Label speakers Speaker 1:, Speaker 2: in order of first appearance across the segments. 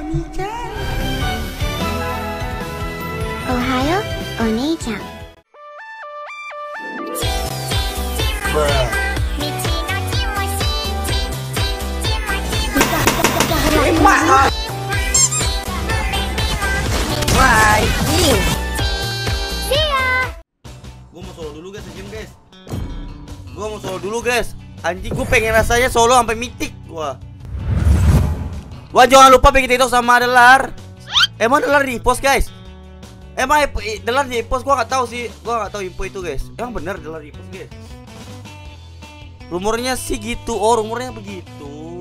Speaker 1: Oni-chan.
Speaker 2: Ohayo, Oni-chan.
Speaker 3: Gue mau solo dulu guys, guys. Gue mau solo dulu guys. Anjing, gue pengen rasanya solo sampai mitik gua. Wah, jangan lupa bikin TikTok sama Delar. Emang Delar di post guys? Emang Delar di post? Gua nggak tahu sih. Gua nggak tahu info itu guys. Emang bener Delar di post guys? Rumornya sih gitu. Oh, rumornya begitu.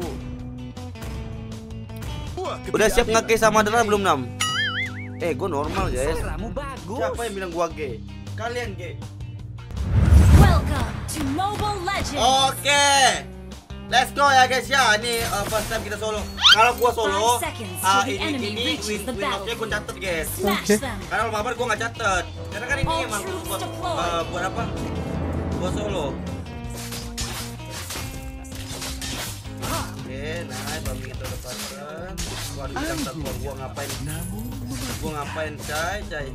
Speaker 3: Udah siap nge sama Delar belum, Nam? Gue normal guys. Siapa yang bilang gua gay? Kalian gay. Oke, let's go ya guys ya. Ini first time kita solo. Kalau gua solo, ini win loss-nya gua catet guys. Karena kalau mabar gua nggak catet. Karena kan ini emang buat apa? Gua solo. Oke, nice. Bang kita dapatkan. Waduh, catet gua ngapain? Gua ngapain, cai?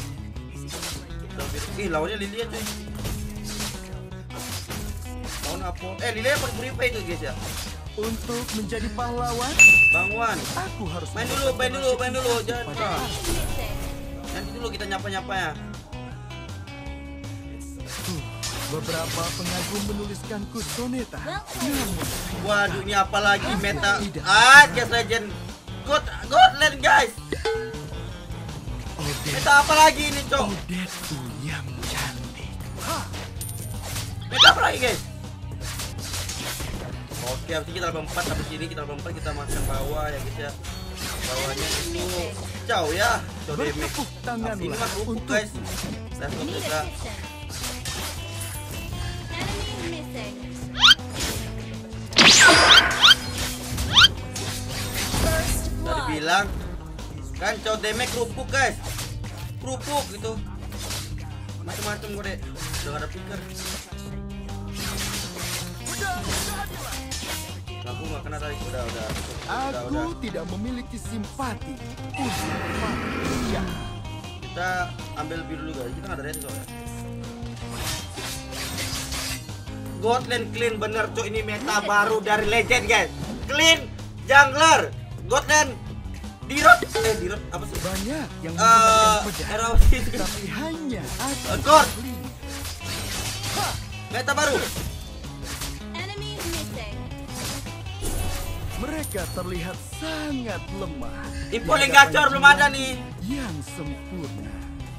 Speaker 3: Lawannya Lilia cuy. Lawan apa? Lilia pakai beripa itu guys ya.
Speaker 4: Untuk menjadi pahlawan,
Speaker 3: Bang Wan,
Speaker 4: aku harus
Speaker 3: main dulu, jangan pak. Nanti dulu kita nyapa ya.
Speaker 4: Beberapa pengagum menuliskanku soneta. Namun,
Speaker 3: Waduh, ini apa lagi meta? Guys legend, God land guys. Meta apa lagi ini cok?
Speaker 4: Odetku yang cantik.
Speaker 3: Meta apa lagi guys? Oke, habis ini kita level 4, habis ini kita level 4 kita masuk bawah ya guys ya. Bawahnya itu jauh ya, jauh damage.
Speaker 4: Bertepuk tanganlah
Speaker 3: Ini mah kerupuk
Speaker 4: untuk
Speaker 3: guys. Let's go kita. Tadi bilang kan jauh damage kerupuk guys. Kerupuk gitu. Macam-macam gue deh. Udah gak ada pikir. Aku nggak kena tadi, udah.
Speaker 4: Aku tidak memiliki simpati untuk manusia.
Speaker 3: Kita ambil biru dulu guys, kita nggak ada red soalnya. Godland clean bener cok, ini meta baru dari legend guys. Clean jungler, Godland dirot apa sih?
Speaker 4: Banyak yang menggunakan pedang, tapi hanya aku.
Speaker 3: God, meta baru.
Speaker 4: Mereka terlihat sangat lemah.
Speaker 3: Info link gacor belum ada nih.
Speaker 4: Yang sempurna.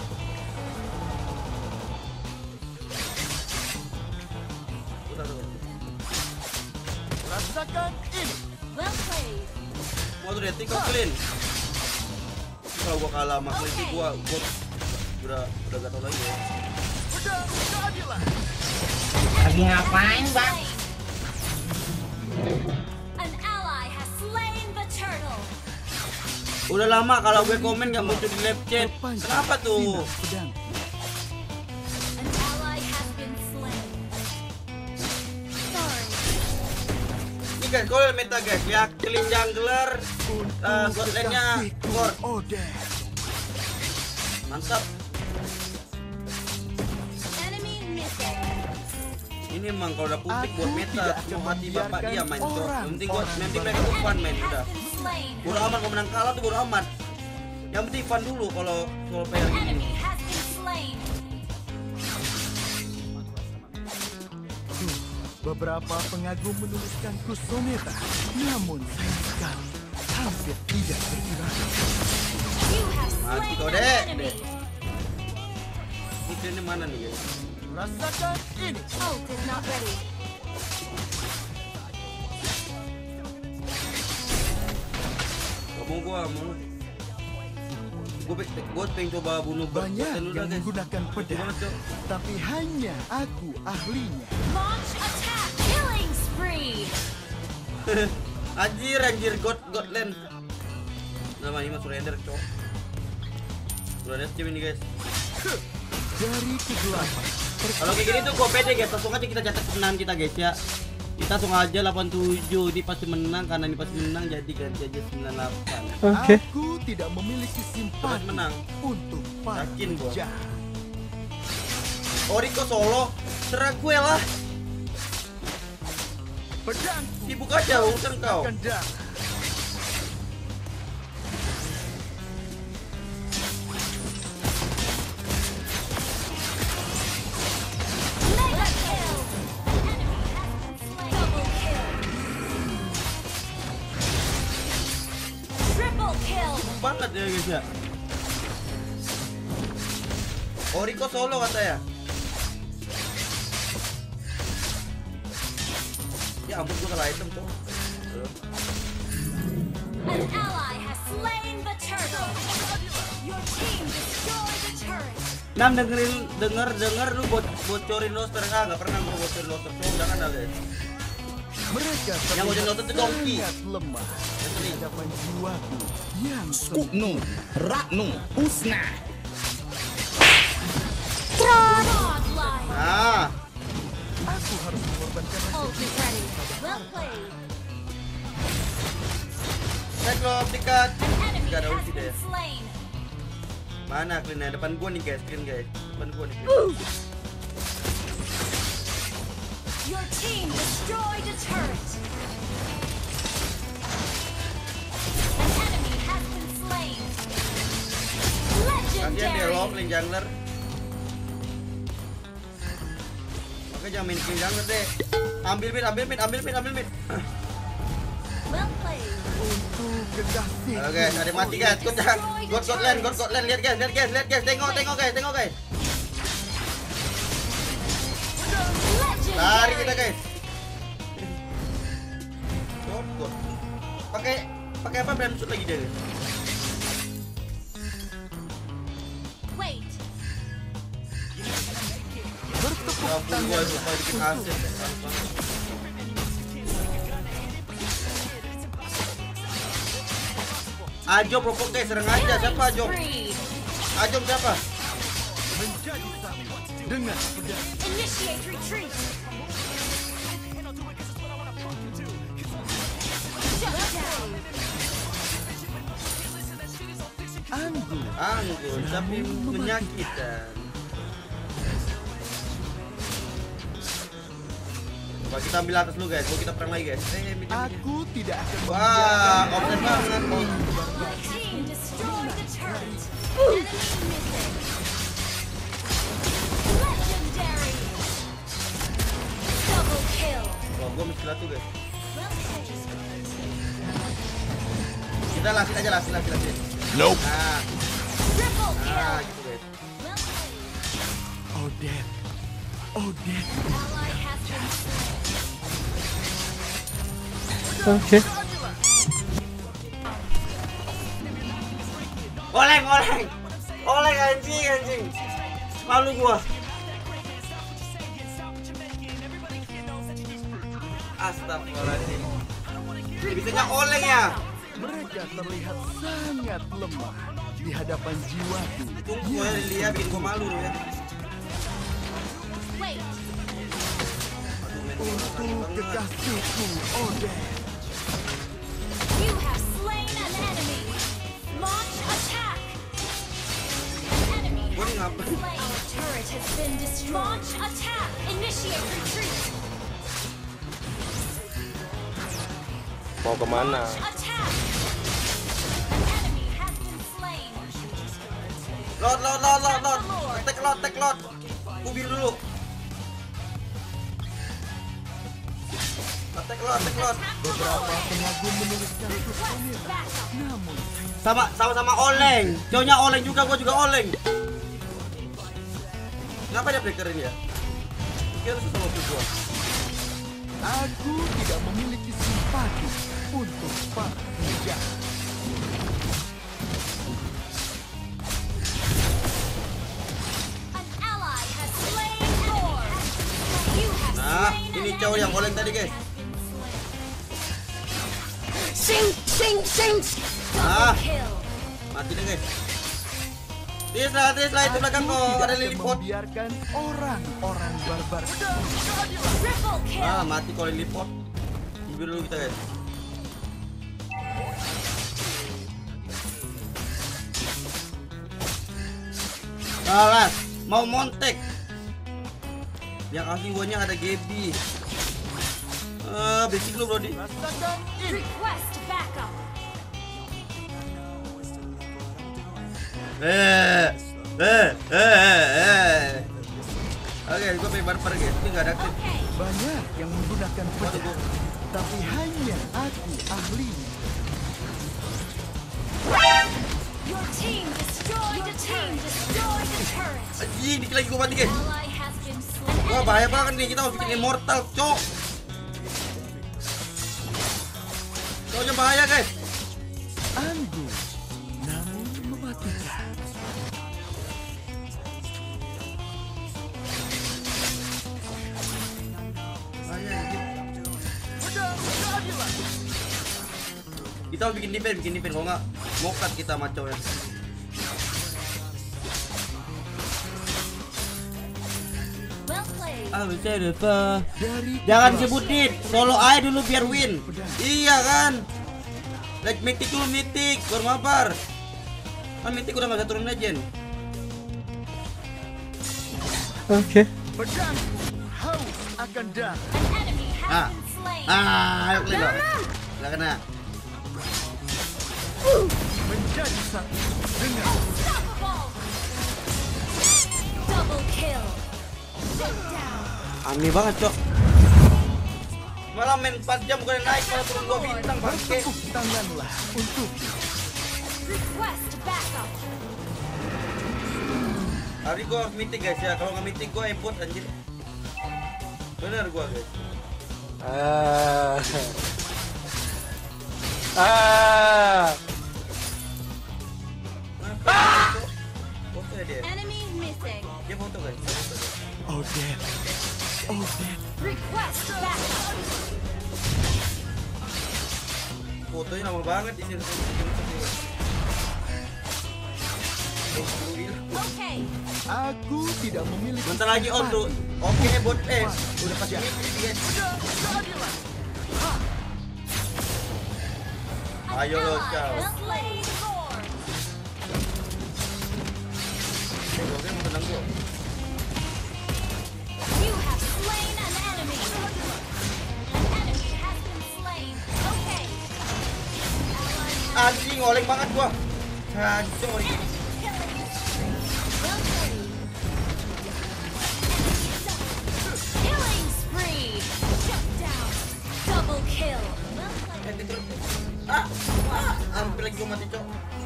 Speaker 4: Rasakan ini.
Speaker 3: Mau tuh rating kok clean. Kalau gua kalah sama clean sih gua udah gak tau lagi ya.
Speaker 4: Udah keadilan.
Speaker 1: Lagi ngapain, Bang?
Speaker 3: Udah lama kalau gue komen gak muncul di live chat. Kenapa tuh? Ini guys, kalau meta guys ya, clean jungler, Godlandnya core. Mantap. Ini emang kalau udah publik buat meta, mau hati bapak dia main cok. Yang penting gue nanti mereka tuh fun main udah. Bodo amat kalau menang kalah tuh bodo amat. Yang penting fun dulu kalau solo player gini.
Speaker 4: Beberapa pengagum menuliskanku soneta, namun sayang sekali hampir tidak terkira.
Speaker 3: Mati kau dek. Ini mana nih guys?
Speaker 4: Rasakan ini.
Speaker 3: Gua pengen coba bunuh
Speaker 4: Banyak
Speaker 3: dulu
Speaker 4: yang
Speaker 3: dah guys.
Speaker 4: menggunakan pedang, tapi hanya aku ahlinya.
Speaker 3: Anjir Godland. Nama ini mah surrender cok. Surrender cewek ini guys.
Speaker 4: Dari kegelapan.
Speaker 3: Kalau kayak gini tuh gue pede guys, langsung aja kita catat kemenangan kita guys ya. Kita langsung aja 87. Ini pasti menang, karena ini pasti menang, jadi ganti aja 98.
Speaker 5: Oke.
Speaker 4: Aku tidak memiliki simpati
Speaker 3: menang.
Speaker 4: untuk para
Speaker 3: Yakin gua.
Speaker 4: penjahat.
Speaker 3: Oriko solo, serah gue lah.
Speaker 4: Pedangku
Speaker 3: Sibuk aja urusan kau.
Speaker 4: akan darah.
Speaker 6: Mega kill. Double kill. Triple kill.
Speaker 3: Banget ya guys ya. Oriko solo katanya. Ya ampun, gue kalah item tuh.
Speaker 6: An ally has slain the turtle. Your team destroyed the turret.
Speaker 3: Nam denger lu bocorin roster. Nggak pernah gue bocorin roster. So jangan lah guys.
Speaker 4: Mereka
Speaker 3: Yang wajah nonton itu Donkey.
Speaker 4: sangat lemah di hadapan jiwaku yang
Speaker 1: Skuknu, Raknu, Usna.
Speaker 6: Godlike.
Speaker 3: Nah,
Speaker 4: Aku harus mengorbankan
Speaker 6: Ult is ready. Well played.
Speaker 3: Cyclops tiket.
Speaker 6: Enemy
Speaker 3: Gak ada
Speaker 6: has
Speaker 3: ulti deh.
Speaker 6: been slain.
Speaker 3: Mana clean-nya? Depan gua nih guys, clean guys. Depan gua nih. Clean.
Speaker 6: Your team destroyed a turret. An enemy has been slain.
Speaker 3: Kasian dia
Speaker 6: Legendary.
Speaker 3: low clean jungler. Makanya jangan main clean jungler deh. Ambil mid.
Speaker 6: Well played.
Speaker 4: untuk kekasih.
Speaker 3: Oke, ada mati guys. God land. Lihat guys. Tengok guys. Lari kita guys. God. Pakai apa brand shoot lagi dia?
Speaker 6: Wait.
Speaker 4: Bertepuk
Speaker 3: Ya ampun, gua lupa bikin aset. Ajo propok guys, serang aja. Siapa Ajo?
Speaker 6: Spree.
Speaker 3: Ajo siapa?
Speaker 4: menjadi satu dengan pedang.
Speaker 6: Initiate retreat. Shut down.
Speaker 4: Anggun
Speaker 3: Tapi menyakitkan. Coba kita ambil atas dulu guys, kita perang lagi guys. Mid.
Speaker 4: aku tidak akan
Speaker 3: Wah, offset banget.
Speaker 6: Your team destroyed the turret. Enemy missing. Legendary. Double kill.
Speaker 3: Wah, gua mesti tuh guys.
Speaker 6: Well played.
Speaker 3: Kita lasin aja.
Speaker 1: Nope.
Speaker 3: Nah,
Speaker 6: Triple kill.
Speaker 3: gitu guys.
Speaker 6: Well played.
Speaker 4: Odette.
Speaker 6: Ally has been slain.
Speaker 5: Oke.
Speaker 3: Oleng anjing. Malu gua. Astagfirullahaladzim. Bisanya oleng ya.
Speaker 4: Mereka terlihat sangat lemah di hadapan jiwaku.
Speaker 3: Tunggu ya Lilia bikin gua malu ya.
Speaker 6: Wait.
Speaker 4: Untuk kekasihku, Odette.
Speaker 6: You have slain an enemy. Launch attack. An enemy
Speaker 3: Gua
Speaker 6: has
Speaker 3: nih ngapain?
Speaker 6: been slain. Our turret has been destroyed. Launch attack. Initiate retreat.
Speaker 1: Mau kemana?
Speaker 6: Attack. An enemy has been slain.
Speaker 3: Lot. Tek lot. Kubir dulu. Tek lot.
Speaker 4: Beberapa pengagum menuliskan
Speaker 6: Request backup.
Speaker 4: namun
Speaker 3: Sama oleng. Cowoknya oleng juga, gua juga oleng. Kenapa dia breakerin ya? Dia harus sama gua.
Speaker 4: aku tidak memiliki simpati untuk para penjahat.
Speaker 6: An ally has slain Thor. You have
Speaker 3: Nah,
Speaker 6: slain
Speaker 3: ini
Speaker 6: an
Speaker 3: cowok yang
Speaker 6: enemy.
Speaker 3: oleng tadi guys.
Speaker 6: Sing.
Speaker 3: Ah.
Speaker 6: Double kill.
Speaker 3: Mati deh guys. Tislah itu belakang
Speaker 4: Aku
Speaker 3: kok,
Speaker 4: tidak
Speaker 3: ada
Speaker 4: akan
Speaker 3: liliput.
Speaker 4: membiarkan orang-orang barbar.
Speaker 6: Triple kill.
Speaker 3: Ah, mati kalau liliput. Tidur dulu kita guys. Alas, mau montek. Yang asli guanya ada Gaby. Basic lu Brody.
Speaker 6: Request backup.
Speaker 3: Oke, gue pengen barbar guys, tapi nggak ada aktif.
Speaker 6: Okay.
Speaker 4: Banyak yang menggunakan
Speaker 3: Waduh,
Speaker 4: pedang, tapi hanya aku ahlinya.
Speaker 6: Your team destroyed a turret.
Speaker 3: Anjing, dikit lagi gue mati guys.
Speaker 6: Ally has been slain.
Speaker 3: Wah bahaya banget nih, kita harus bikin immortal, cok. Coknya bahaya guys.
Speaker 4: Anggun, namun mematikan.
Speaker 3: Bahaya anjing. Kita harus bikin defense, kalau nggak mokat kita maco ya.
Speaker 6: Well played.
Speaker 3: Bisa lupa.
Speaker 4: Dari
Speaker 3: Jangan
Speaker 4: kelas
Speaker 3: sebutin, solo aja dulu biar win. Iya kan? Like mythic dulu mythic, baru mabar. Kan mythic udah nggak bisa turun legend.
Speaker 4: pedang haus akan darah.
Speaker 6: An enemy
Speaker 3: Ah.
Speaker 6: has been slain.
Speaker 3: Ayo klik. Nggak kena.
Speaker 4: Menjadi satu dengan
Speaker 6: Unstoppable. Double kill. Shut down.
Speaker 3: Aneh banget cok. Malah main 4 jam bukan naik, malah turun 2 bintang bangke.
Speaker 4: bertepuk tanganlah untuk
Speaker 6: Request backup.
Speaker 3: Hari gua harus meeting guys ya, kalau nggak meeting gua ebot anjir. Bener gua guys. Foto ya dia.
Speaker 6: Enemy missing.
Speaker 3: Dia foto guys.
Speaker 4: Odette. Odette.
Speaker 6: Request backup.
Speaker 3: Fotonya lama banget di sini.
Speaker 6: Okay.
Speaker 4: Aku tidak memiliki
Speaker 3: Bentar lagi on tuh. Oke bot udah pasti meeting guys. Ayo lo ciao.
Speaker 6: Slain Lord.
Speaker 3: Oke mau tenang gua.
Speaker 6: You have slain an enemy. An enemy has been slain. Okay.
Speaker 3: Anjing oleng banget gua. Hancur.
Speaker 6: Well played. Killing spree. Shut down. Double kill. Well played.
Speaker 3: Hampir lagi gua mati cok.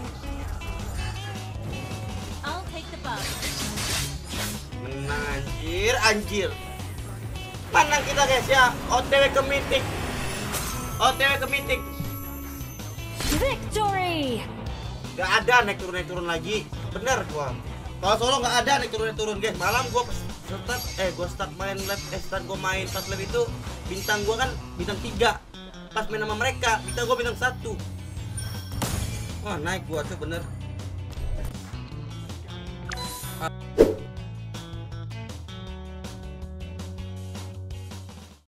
Speaker 6: I'll take the bug.
Speaker 3: Menang anjir. Menang kita guys ya. OTW ke mythic.
Speaker 6: Victory.
Speaker 3: Gak ada naik turun lagi. Bener gua. Kalau solo gak ada naik turun guys. Malam gua start main live, start gua main pas live itu bintang gua kan bintang 3. Pas main sama mereka bintang gua bintang 1. Wah naik gua tuh bener.